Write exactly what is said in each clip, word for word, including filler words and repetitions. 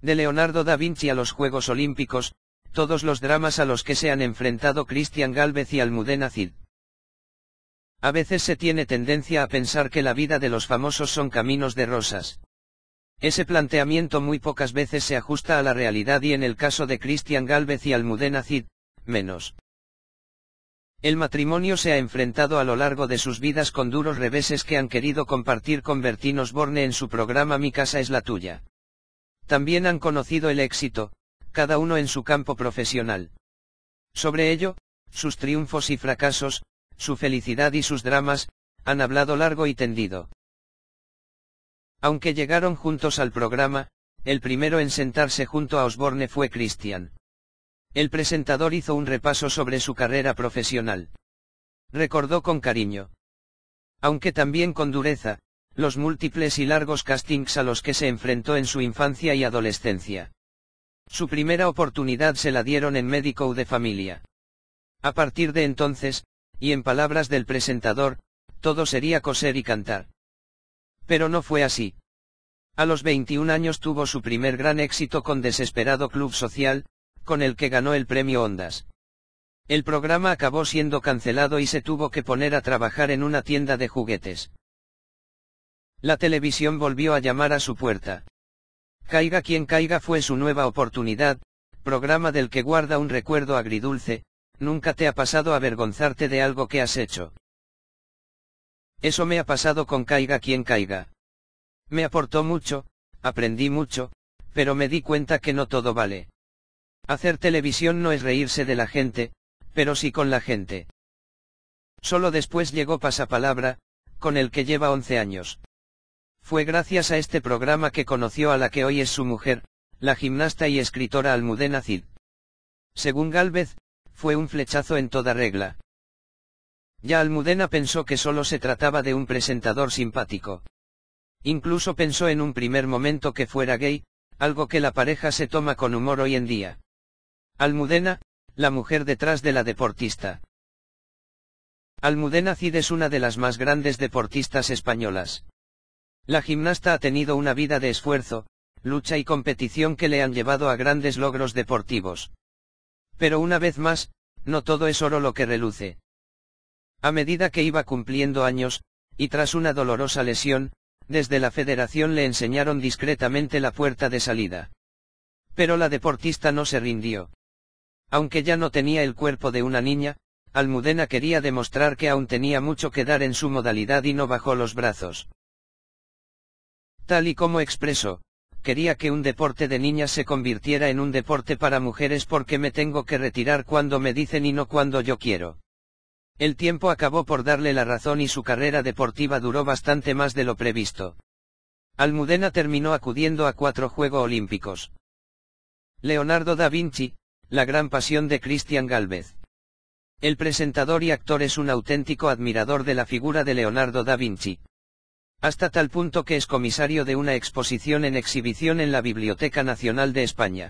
De Leonardo da Vinci a los Juegos Olímpicos, todos los dramas a los que se han enfrentado Cristian Gálvez y Almudena Cid. A veces se tiene tendencia a pensar que la vida de los famosos son caminos de rosas. Ese planteamiento muy pocas veces se ajusta a la realidad y en el caso de Cristian Gálvez y Almudena Cid, menos. El matrimonio se ha enfrentado a lo largo de sus vidas con duros reveses que han querido compartir con Bertín Osborne en su programa Mi casa es la tuya. También han conocido el éxito, cada uno en su campo profesional. Sobre ello, sus triunfos y fracasos, su felicidad y sus dramas, han hablado largo y tendido. Aunque llegaron juntos al programa, el primero en sentarse junto a Osborne fue Cristian. El presentador hizo un repaso sobre su carrera profesional. Recordó con cariño, aunque también con dureza, los múltiples y largos castings a los que se enfrentó en su infancia y adolescencia. Su primera oportunidad se la dieron en Médico de Familia. A partir de entonces, y en palabras del presentador, todo sería coser y cantar. Pero no fue así. A los veintiún años tuvo su primer gran éxito con Desesperado Club Social, con el que ganó el premio Ondas. El programa acabó siendo cancelado y se tuvo que poner a trabajar en una tienda de juguetes. La televisión volvió a llamar a su puerta. Caiga quien caiga fue su nueva oportunidad, programa del que guarda un recuerdo agridulce. ¿Nunca te ha pasado avergonzarte de algo que has hecho? Eso me ha pasado con Caiga quien caiga. Me aportó mucho, aprendí mucho, pero me di cuenta que no todo vale. Hacer televisión no es reírse de la gente, pero sí con la gente. Solo después llegó Pasapalabra, con el que lleva once años. Fue gracias a este programa que conoció a la que hoy es su mujer, la gimnasta y escritora Almudena Cid. Según Gálvez, fue un flechazo en toda regla. Ya Almudena pensó que solo se trataba de un presentador simpático. Incluso pensó en un primer momento que fuera gay, algo que la pareja se toma con humor hoy en día. Almudena, la mujer detrás de la deportista. Almudena Cid es una de las más grandes deportistas españolas. La gimnasta ha tenido una vida de esfuerzo, lucha y competición que le han llevado a grandes logros deportivos. Pero una vez más, no todo es oro lo que reluce. A medida que iba cumpliendo años, y tras una dolorosa lesión, desde la federación le enseñaron discretamente la puerta de salida. Pero la deportista no se rindió. Aunque ya no tenía el cuerpo de una niña, Almudena quería demostrar que aún tenía mucho que dar en su modalidad y no bajó los brazos. Tal y como expresó, quería que un deporte de niñas se convirtiera en un deporte para mujeres porque me tengo que retirar cuando me dicen y no cuando yo quiero. El tiempo acabó por darle la razón y su carrera deportiva duró bastante más de lo previsto. Almudena terminó acudiendo a cuatro Juegos Olímpicos. Leonardo da Vinci, la gran pasión de Cristian Gálvez. El presentador y actor es un auténtico admirador de la figura de Leonardo da Vinci. Hasta tal punto que es comisario de una exposición en exhibición en la Biblioteca Nacional de España.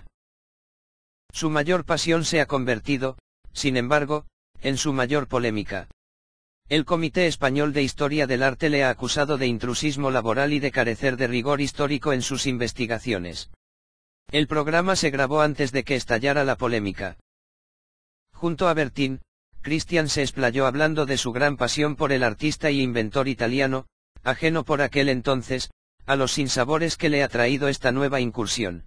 Su mayor pasión se ha convertido, sin embargo, en su mayor polémica. El Comité Español de Historia del Arte le ha acusado de intrusismo laboral y de carecer de rigor histórico en sus investigaciones. El programa se grabó antes de que estallara la polémica. Junto a Bertín, Cristian se explayó hablando de su gran pasión por el artista y inventor italiano, ajeno por aquel entonces, a los sinsabores que le ha traído esta nueva incursión.